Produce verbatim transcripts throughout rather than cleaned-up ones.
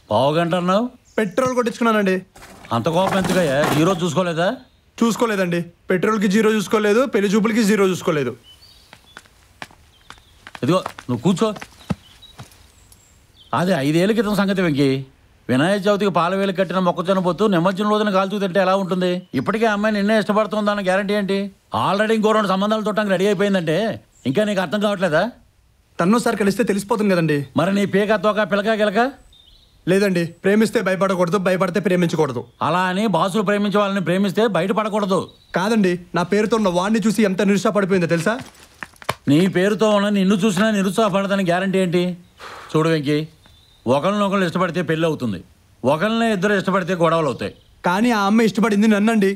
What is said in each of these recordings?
పావు గంట అన్నావు. పెట్రోల్ కొట్టించుకున్నానండి. అంత కోపం ఎందుకయ్యా? జీరో చూసుకోలేదా? చూసుకోలేదండి. పెట్రోల్కి జీరో చూసుకోలేదు, పెళ్లి చూపులకి జీరో చూసుకోలేదు. ఇదిగో నువ్వు కూర్చో. అదే ఐదేళ్ల క్రితం సంగతి వెంకీ. వినాయక చవితికి పాల వేలు కట్టిన మొక్కజొన్న పోతూ నిమజ్జనం రోజున కాల్చూ తింటే ఎలా ఉంటుంది? ఇప్పటికే అమ్మాయి నిన్నే ఇష్టపడుతుందన్న గ్యారంటీ ఏంటి? ఆల్రెడీ ఇంకో రెండు సంబంధాలు చూడటానికి రెడీ అయిపోయిందంటే ఇంకా నీకు అర్థం కావట్లేదా? తన్నోసారి కలిస్తే తెలిసిపోతుంది కదండి. మరి నీ పేక తోక పిలక గిలక లేదండి. ప్రేమిస్తే భయపడకూడదు, భయపడితే ప్రేమించకూడదు. అలా అని బాసులు ప్రేమించే వాళ్ళని ప్రేమిస్తే బయటపడకూడదు. కాదండి, నా పేరుతో ఉన్న వాడిని చూసి ఎంత నిరుత్సాహపడిపోయిందో తెలుసా? నీ పేరుతో ఉన్న నిన్ను చూసినా నిరుత్సాహపడదని గ్యారంటీ ఏంటి? చూడు వెంకీ, ఒకరినొకరు ఇష్టపడితే పెళ్ళి అవుతుంది, ఒకరినే ఇద్దరు ఇష్టపడితే గొడవలు అవుతాయి. కానీ ఆ అమ్మాయి ఇష్టపడింది నన్నండి.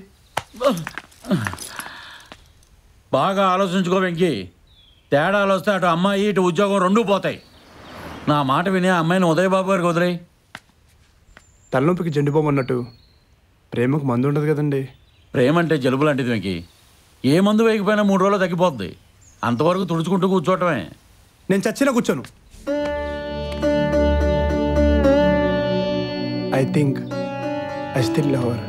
బాగా ఆలోచించుకో వెంకీ. తేడాలు వస్తే అటు అమ్మాయి ఇటు ఉద్యోగం రెండూ పోతాయి. నా మాట విని ఆ అమ్మాయిని ఉదయబాబు గారికి వదిలేయి. తలనొప్పికి జెండిపోమన్నట్టు ప్రేమకు మందు ఉండదు కదండి. ప్రేమ అంటే జలుబు లాంటిది వెంకీ. ఏ మందు వేయకపోయినా మూడు రోజులు తగ్గిపోద్ది. అంతవరకు తుడుచుకుంటూ కూర్చోవటమే. నేను చచ్చినా కూర్చోను. I think I still love her.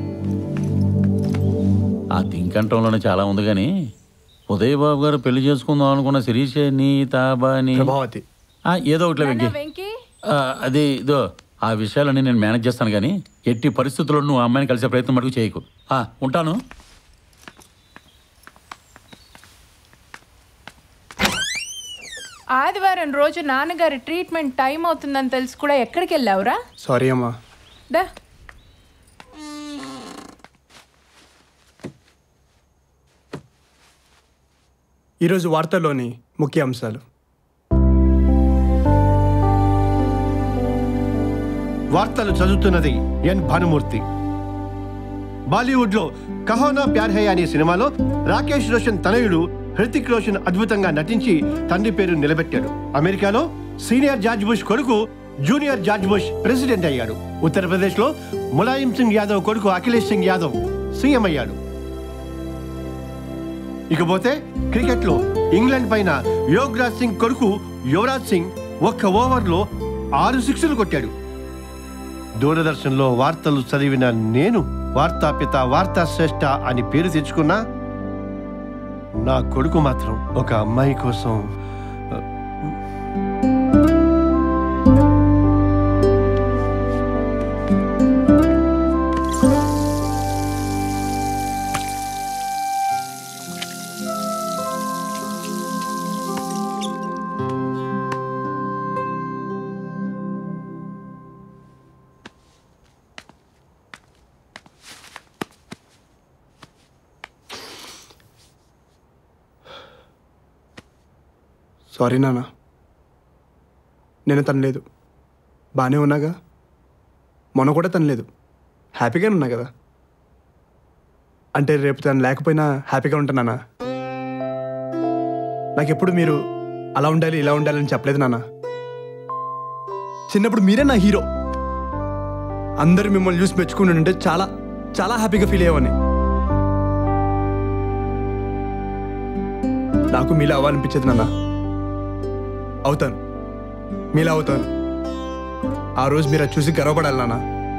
ఆ థింక్ అంటంలోనే చాలా ఉంది. కానీ ఉదయబాబు గారు పెళ్లి చేసుకుందాం అనుకున్న శిరీష నీతాబాని ప్రభావతి ఏదో ఒకటి వెంకీ. అది ఇదో ఆ విషయాలన్నీ నేను మేనేజ్ చేస్తాను. కానీ ఎట్టి పరిస్థితుల్లో నువ్వు ఆ అమ్మాయిని కలిసే ప్రయత్నం మటుకు చేయకు. ఉంటాను. ఆదివారం రోజు నాన్నగారి ట్రీట్మెంట్ టైం అవుతుందని తెలిసి కూడా ఎక్కడికి వెళ్ళావురా? సారీ అమ్మా. దా ఈరోజు వార్తల్లోని ముఖ్య అంశాలు. వార్తలు చదువుతున్నది ఎన్ భానుమూర్తి. బాలీవుడ్ లో కహోనా ప్యార్ హై అనే సినిమాలో రాకేష్ రోషన్ తనయుడు హృతిక్ రోషన్ అద్భుతంగా నటించి తండ్రి పేరు నిలబెట్టాడు. అమెరికాలో సీనియర్ జార్జ్ బుష్ కొడుకు జూనియర్ జార్జ్ బుష్ ప్రెసిడెంట్ అయ్యాడు. ఉత్తరప్రదేశ్ లో ములాయం సింగ్ యాదవ్ కొడుకు అఖిలేష్ సింగ్ యాదవ్ సీఎం అయ్యాడు. ఇకపోతే క్రికెట్ లో ఇంగ్లాండ్ పైన యోగరాజ్ సింగ్ కొడుకు యువరాజ్ సింగ్ ఒక్క ఓవర్ లో ఆరు సిక్స్లు కొట్టాడు. దూరదర్శన్ లో వార్తలు చదివిన నేను వార్తాపిత వార్తా శ్రేష్ఠ అని పేరు తెచ్చుకున్నా నా కొడుకు మాత్రం ఒక అమ్మాయి కోసం సారీ నాన్న. నేను తనలేదు. బాగానే ఉన్నాగా. మొన్న కూడా తనలేదు. హ్యాపీగానే ఉన్నా కదా. అంటే రేపు తను లేకపోయినా హ్యాపీగా ఉంటానా? నాకెప్పుడు మీరు అలా ఉండాలి ఇలా ఉండాలని చెప్పలేదు నాన్న. చిన్నప్పుడు మీరే నా హీరో. అందరూ మిమ్మల్ని చూసి మెచ్చుకుని ఉంటే చాలా చాలా హ్యాపీగా ఫీల్ అయ్యేవాడిని. నాకు మీలా అవ్వాలనిపించేది నాన్న. అవుతాను, మీలా అవుతాను. ఆ రోజు మీరు అది చూసి గర్వపడాలి నాన్న.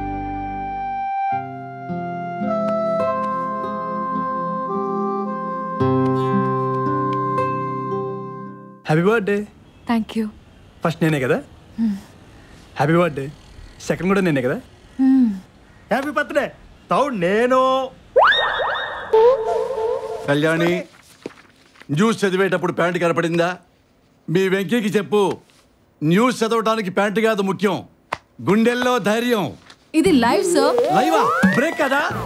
Happy birthday. Thank you. First నేనే కదా. Happy birthday. సెకండ్ కూడా నేనే కదా. Happy birthday. థర్డ్ నేను. కళ్యాణి, న్యూస్ చదివేటప్పుడు ప్యాంటు కనపడిందా? మీ వెంకీకి చెప్పు, న్యూస్ చదవడానికి ప్యాంటు కాదు ముఖ్యం, గుండెల్లో ధైర్యం. ఇది లైవ్ సార్. లైవా? బ్రేక్ కదా.